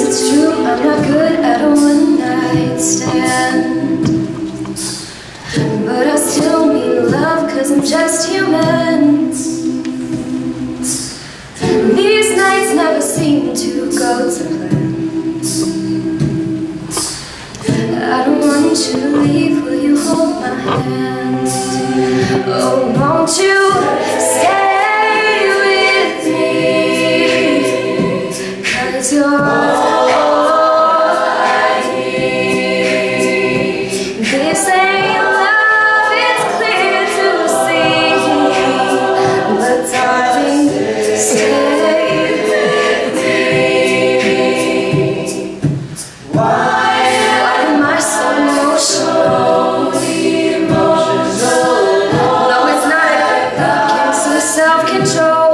it's true, I'm not good at a one-night stand, but I still need love, 'cause I'm just human. These nights never seem to go to plan. I don't want you to leave, will you hold my hand? Oh, won't you stay with me, 'cause you're all I need. This ain't love, it's clear to see, but darling, stay with me. Why am I so emotional? No, it's not a gain some self-control.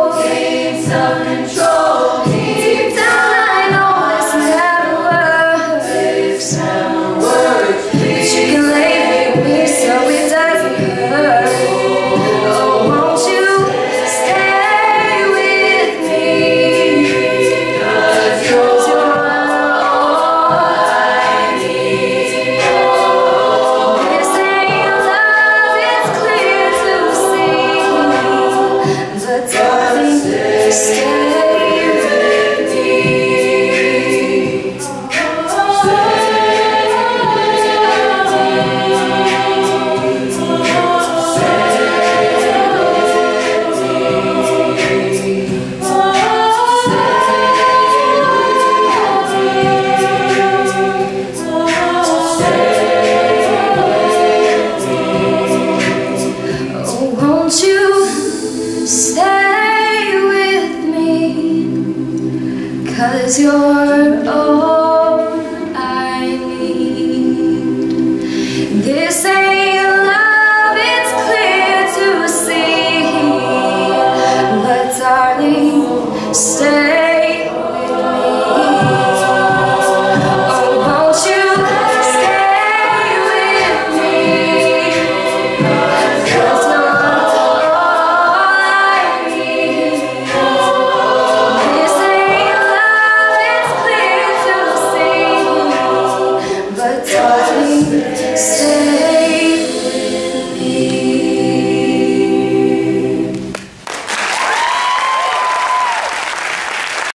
Deep down I know it's never works, but you can lay with me so it doesn't hurt. Oh, won't you stay with me, 'cause you're all I need. This ain't love, it's clear to see, but darling, stay with me. Oh, won't you stay with me, 'cause you're all